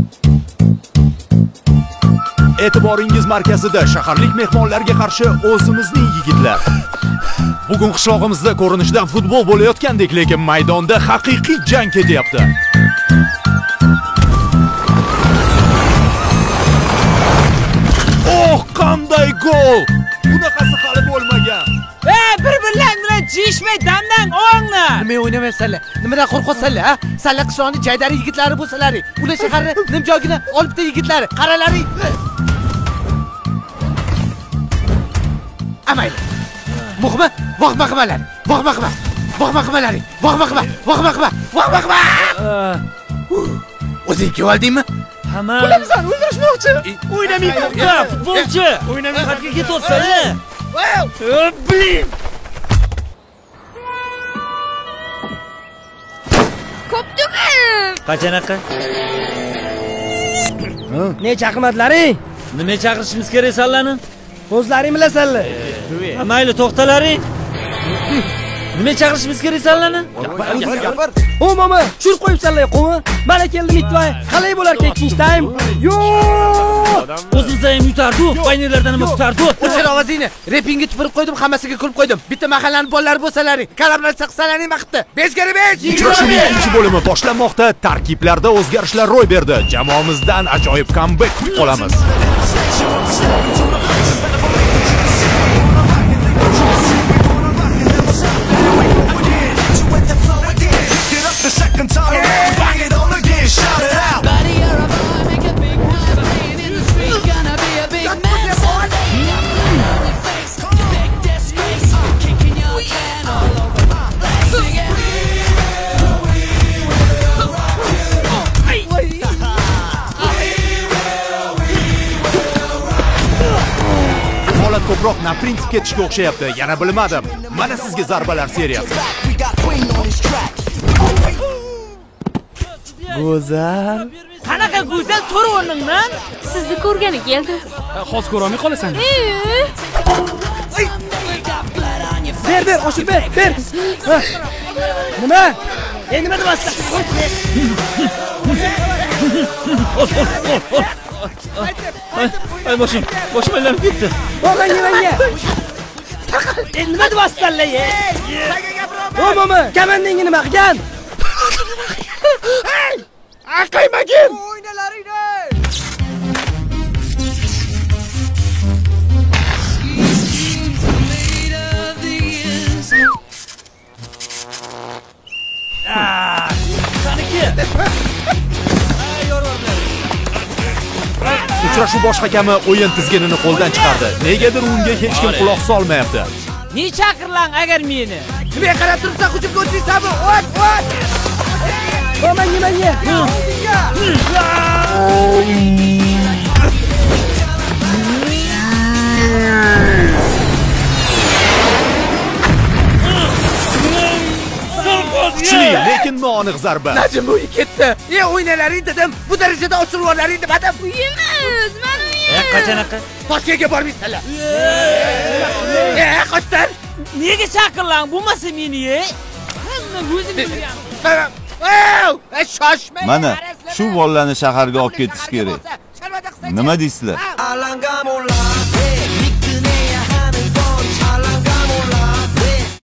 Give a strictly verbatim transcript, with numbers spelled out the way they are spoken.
E'tiboringiz markazida shaharlik mehmonlarga qarshi o'zimizning yigitlar. Bugun qishlog'imizda ko'rinishdan futbol bo'layotgandek, lekin maydonda haqiqiy jang ketyapti. Oh, qanday gol! Bunaqasi hali bo'lmagan. Ey, bir-birlaring bilan jishmay damdan o'nglar. Nima o'ynamayapsanlar? Nimadan qo'rqyapsanlar, ha? Sanlar qishloqning jaydari yigitlari bo'lsalaring, ular shaharni nimjogina olibda yigitlari, qaralaring. Amayli. Muhimi, voqma qilmalar. Voqma qilma. Voqma qilmalaring. Voqma qilma. Voqma qilma. Voqma qilma. O'zing keldingmi? Hamma. Bularsan o'ldirishmoqchi. O'ynamaydi. Futbolchi. O'ynamaydi. Xatga ketayapsan-a? Blim. Koptuqim. Qachanaqa? Ne chaqirmadlaring? Nima chaqirishimiz kerak sanlarni? O'zlaring bilasanlar. Mayli, to'xtalaring. Nima chaqirishimiz kerak sanlarni? Gapir. O mama, tushirib qo'yibsanlar, qo'mi. Mana keldim itvoy. Qalay bo'larkan ikkinchi taym? Yo'q! O'zimizda ham yutardi, baynerlardan ham yutardi. O'chir ovozingni. Repingga tupurib qo'ydim, hammasiga kulib qo'ydim. Bitta mahallaning bolalari bo'lsalaring, kalamlar saqsalaring vaqtda. besh ga besh. Uchrashuvning ikkinchi bo'limi boshlanmoqda. Tarkiblarda o'zgarishlar ro'y berdi. Jamoamizdan ajoyib comeback kutib qolamiz. The second time around, bang it on again, shout it out. Buddy, you're a boy, make a big noise, playing in the street, gonna be a big man someday. I'm lonely face, big disgrace, kicking your can all over my place. Sing it. Holat ko'proq na prinsip ketishga o'xshayapti. Yana bilmadim. Mana sizga zarbalar seriyasi. Go'zal. Qanaqa go'zal to'ra o'rningdan? Sizni ko'rgani keldim. Hozir ko'rolmay qolasan. Ber, ber, oshib ber, ber. Nima? Ey, nima deyapsan? Ay, boshim, boshim aylanib ketdi. Bormang, menga. Ey, nima deyapsanlar, ey? O mama, kamandingi nima qilgan? Hey! Aqaymagin! O'ynalaringni! Ah, qaniki? Uchrashuv bosh hakami o'yin tizginini qo'ldan chiqardi. Negadir unga hech kim quloq solmayapti. Ne chaqirlang agar meni? Nimaga qarab turibsan, hujumga o'tmaysanmi? O't, o't! Bormang, menga. Kuchli, lekin noaniq zarba. Najim bu ketdi. Ey, o'ynalaring dedim. Bu darajada ochilvorlaring dedim. Uyimiz, mana uyim. E, qachanaqa? Toshkentga bormaysanlar. Ey, qochtar. Nega chaqirlang? Bo'lmasa meni, ey. Hamma o'zim bilgan. Shoshmang. Mana shu bolalarni shaharga olib ketish kerak. Nima deysizlar?